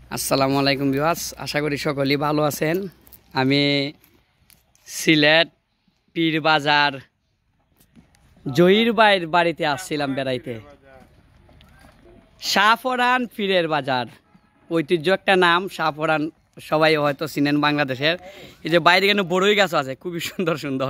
আসসালামু আলাইকুম ভিউয়ার্স, আশা করি সকলেই ভালো আছেন। আমি সিলেট পীর বাজার জহির ভাইয়ের বাড়িতে আসছিলাম বেড়াইতে। শাহপরান পীরের বাজার ঐতিহ্য একটা নাম। শাহপরান সবাই হয়তো চিনেন বাংলাদেশের। এই যে বাইরে কেন বড়ই গাছ আছে, খুবই সুন্দর সুন্দর।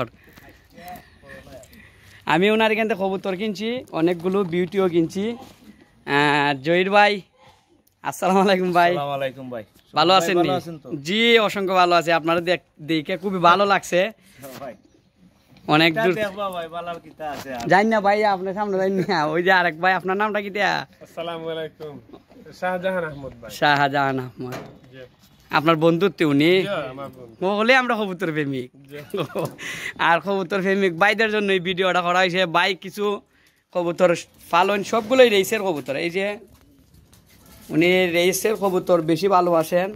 আমি ওনার এখান থেকে কবুতর কিনছি, অনেকগুলো বিউটিও কিনছি। জহির ভাই, আসসালামু আলাইকুম ভাই। আসসালামু আলাইকুম ভাই, ভালো আছেন? জি, অসংখ্য ভালো আছে। আপনারা দেখে খুবই ভালো লাগছে। অনেক দূর জানি না ভাই, আপনার সামনে জানি না। ওই যে আরেক ভাই, আপনার নামটা কি? আসসালামু আলাইকুম, শাহজাহান আহমদ ভাই। শাহজাহান আহমদ, আপনার বন্ধুত্ব উনি বলে আমরা কবুতর প্রেমিক। আর কবুতর প্রেমিক ভাইদের জন্য এই ভিডিওটা করা হয়েছে। ভাই কিছু কবুতর পালন, সবগুলোই রেসের কবুতর। এই যে উনি রেসের কবুতর বেশি ভালোবাসেন।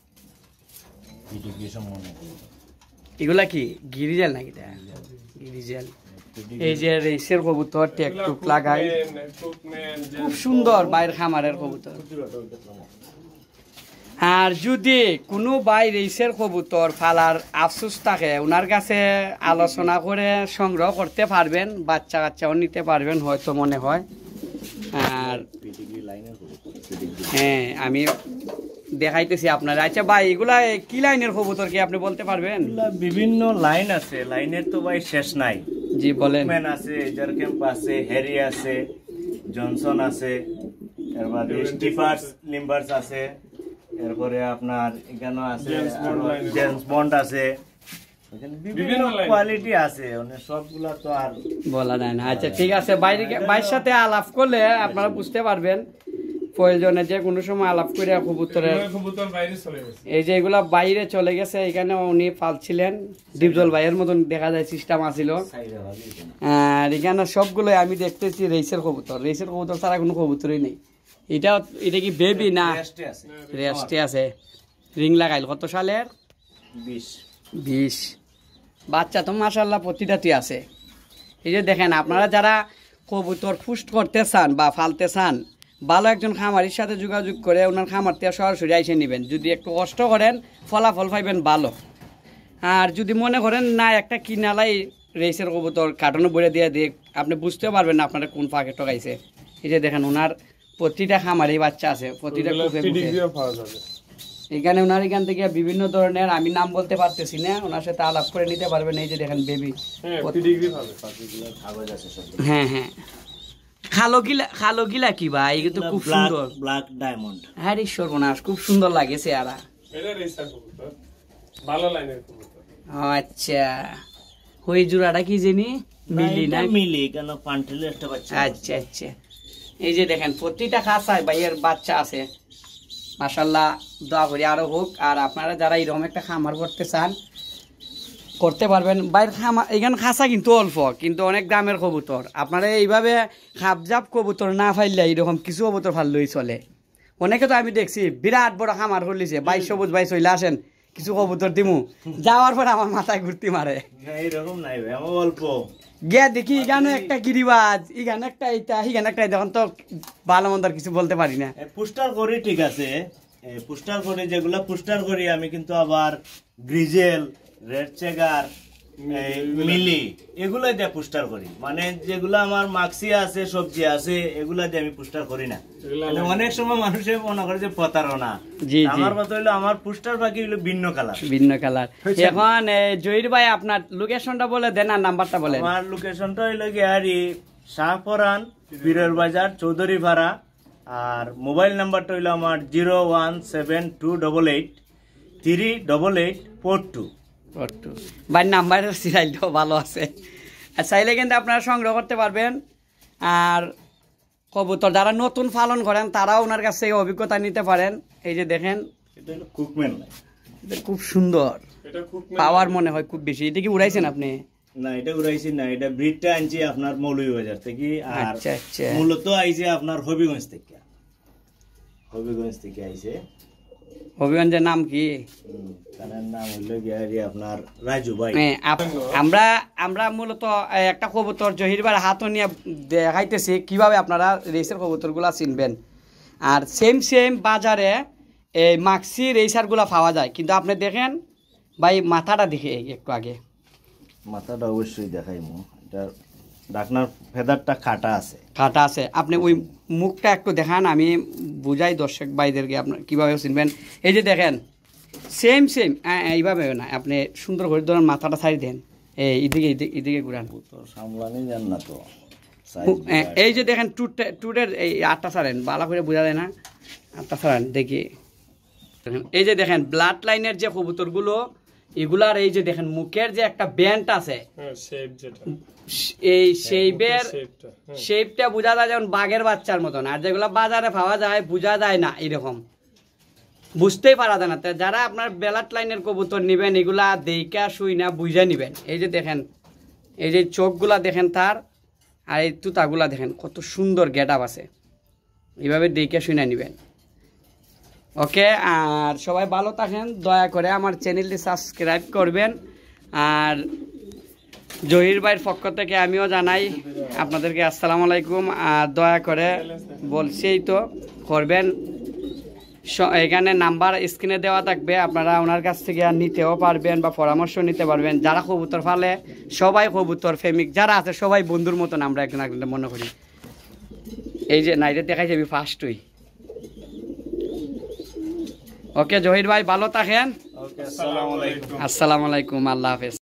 এগুলা কি গিরিজাল নাকি? গিরিজাল। এই যে রেসের কবুতর টেকটুক লাগাই, খুব সুন্দর বাইরের খামারের কবুতর। আর যদি কোনো ভাই রেসের কবুতর ফালার আফসোস থাকে, ওনার কাছে আলোচনা করে সংগ্রহ করতে পারবেন, বাচ্চা কাচ্চাও নিতে পারবেন হয়তো মনে হয়। আর হ্যাঁ, আমি দেখাইতেছি আপনার। আচ্ছা ভাই, এগুলা কি লাইনের কবুতর কি আপনি বলতে পারবেন? বিভিন্ন লাইন আছে, লাইনের তো ভাই শেষ নাই। জি বলেন। ম্যান আছে, জারক্যাম্প আছে, হ্যারি আছে, জনসন আছে, এরপরে স্টিফার্স লিম্বার্স আছে, এরপরে আপনার এখানে আছে জেমস বন্ড আছে, বিভিন্ন কোয়ালিটি আছে, মানে সবগুলা তো আর বলা যায় না। আচ্ছা ঠিক আছে, বাইরের সাথে আলাপ করলে আপনারা বুঝতে পারবেন। প্রয়োজনে যে কোনো সময় আলাপ করে কবুতরের এই যে এগুলা বাইরে চলে গেছে, এখানে উনি পালছিলেন ডিপজল ভাইয়ের মতন দেখা যায় সিস্টেম আছিল। আর এখানে সবগুলো আমি দেখতেছি রেসের কবুতর। রেসের কবুতর ছাড়া কোনো কবুতরই নেই। এটা কি বেবি না রেস্টে আছে? রিং লাগাইল কত সালের? 20। বাচ্চা তো মাশাআল্লাহ প্রতিটাতে আছে। এই যে দেখেন, আপনারা যারা কবুতর পুষ্ট করতে চান বা ফালতে চান, ভালো একজন খামারির সাথে যোগাযোগ করে ওনার খামার থেকে সরাসরি এসে নেবেন। যদি একটু কষ্ট করেন, ফলাফল পাইবেন ভালো। আর যদি মনে করেন না একটা কিনালাই রেসের কবুতর কার্টনে বইরে দিয়ে দিয়ে, আপনি বুঝতেও পারবেন না আপনারা কোন ফাঁকে ঠকাইছে। এই যে দেখেন, ওনার প্রতিটা খামারি বাচ্চা আছে, প্রতিটা এখানে ওনার এখান থেকে বিভিন্ন ধরনের, আমি নাম বলতে পারতেছি না, ওনার সাথে আলাপ করে নিতে পারবেন। এই যে দেখেন বেবি, হ্যাঁ হ্যাঁ। খালো গিলা কি ভাই? এগুলো তো খুব সুন্দর, ব্ল্যাক ডায়মন্ড। হ্যাঁ রে সর্বনাশ, খুব সুন্দর লাগে চেহারা। আচ্ছা, ওই জোড়াটা কি জানি মিলি না? মিলি কেন পান্টেলের একটা বাচ্চা। আচ্ছা আচ্ছা। এই যে দেখেন প্রতিটা খাঁচায় ভাইয়ের বাচ্চা আছে। মাশাআল্লাহ, দোয়া করি আরো হোক। আর আপনারা যারা এরকম একটা খামার করতে চান, করতে পারবেন। বাইরের খামার এখানে খাঁচা কিন্তু অল্প, কিন্তু অনেক দামের কবুতর। আপনারা এইভাবে খাপজাপ কবুতর না ফাইলে এরকম কিছু কবুতর ফাললেই চলে। অনেকে তো আমি দেখছি বিরাট বড় খামার করলিছে, 22 সবুজ ভাই চলে আসেন কিছু কবুতর দিমু, যাওয়ার পর আমার মাথায় ঘুরতি মারে। এরকম নাই ভাই, আমার অল্প গিয়া দেখি এখানে একটা গিরিবাজ, এখানে একটা এইটা, এখানে একটা, তখন তো ভালো মন্দ কিছু বলতে পারি না। পুস্টার করি, ঠিক আছে, পুস্টার করি, যেগুলা পুস্টার করি আমি, কিন্তু আবার গ্রিজেল, রেড চেগার, মিলি এগুলা দিয়ে পুস্টার করি। মানে যেগুলা আমার মাক্সিয়া আছে, সবজি আছে, এগুলা দিয়ে আমি পুস্টার করি না। অনেক সময় মানুষে মনে করে যে প্রতারণা। আমার কথা হইলো, আমার পুস্টার বাকি হইলো ভিন্ন কালার, ভিন্ন কালার। এখন জহির ভাই, আপনার লোকেশনটা বলে দেন আর নাম্বারটা বলেন। আমার লোকেশনটা হইলো গিয়ারি শাহপরান পীরের বাজার চৌধুরী ভাড়া। আর মোবাইল নাম্বারটা হইলো আমার 01728388842 ভাই। নাম্বারের সিরিয়ালটাও ভালো আছে, আর চাইলে কিন্তু আপনারা সংগ্রহ করতে পারবেন। আর কবুতর যারা নতুন পালন করেন, তারাও ওনার কাছ থেকে অভিজ্ঞতা নিতে পারেন। এই যে দেখেন, খুব সুন্দর পাওয়ার মনে হয় খুব বেশি। এটা কি উড়াইছেন আপনি? না, এটা উড়াইছি না, এটা ব্রিডটা আনছি আপনার মৌলভীবাজার থেকে। আচ্ছা আচ্ছা। মূলত আইছে আপনার হবিগঞ্জ থেকে। হবিগঞ্জ থেকে আইছে। হবিগঞ্জের নাম কি? নাম হইল গিয়ে আপনার রাজু ভাই। আমরা মূলত একটা কবুতর জহির ভাইয়ের হাত নিয়ে দেখাইতেছি কিভাবে আপনারা রেসের কবুতরগুলা চিনবেন। আর সেম বাজারে এই মাক্সি রেসারগুলো পাওয়া যায়, কিন্তু আপনি দেখেন ভাই মাথাটা দেখে একটু আগে, মাথাটা অবশ্যই দেখাইমু, এটা ডাকনার ফেদারটা কাটা আছে। কাটা আছে, আপনি ওই মুখটা একটু দেখান, আমি বুঝাই দর্শক ভাইদেরকে আপনার কীভাবে চিনবেন। এই যে দেখেন সেম সেম এইভাবে না, আপনি সুন্দর করে ধরেন মাথাটা ছাড়ি দেন, এইদিকে এদিকে ঘুরান, তো সামলানি যান না তো। এই যে দেখেন টুটের এই আটটা ছাড়েন, ভালো করে বোঝা যায় না, আটটা ছাড়েন দেখি। এই যে দেখেন ব্লাড লাইনের যে কবুতরগুলো, এগুলার এই যে দেখেন মুখের যে একটা ব্যান্ড আছে, এই শেপটা বোঝা যায় যেমন বাঘের বাচ্চার মতন, আর যেগুলো বাজারে পাওয়া যায় বোঝা যায় না, এরকম বুঝতেই পারা যায় না। যারা আপনার ব্লাড লাইনের কবুতর নেবেন এগুলা দেখা শুই না বুঝে নেবেন। এই যে দেখেন এই যে চোখগুলা দেখেন তার, আর এই তুতাগুলা দেখেন কত সুন্দর গেট আপ আছে, এইভাবে দেখে শুনে নেবেন। ওকে, আর সবাই ভালো থাকেন, দয়া করে আমার চ্যানেলটি সাবস্ক্রাইব করবেন। আর জহির ভাইয়ের পক্ষ থেকে আমিও জানাই আপনাদেরকে আসসালামু আলাইকুম। আর দয়া করে বলছেই তো করবেন, এখানে নাম্বার স্ক্রিনে দেওয়া থাকবে, আপনারা ওনার কাছ থেকে নিতেও পারবেন বা পরামর্শ নিতে পারবেন। যারা কবুতর ফালে সবাই কবুতর প্রেমিক যারা আছে সবাই বন্ধুর মতন আমরা একজন একজন মনে করি। এই যে নাইটে দেখাই যাবি ফার্স্টই। ওকে জহির ভাই ভালো থাকেন, ওকে, আসসালামু আলাইকুম। আসসালামু আলাইকুম, আল্লাহ হাফেজ।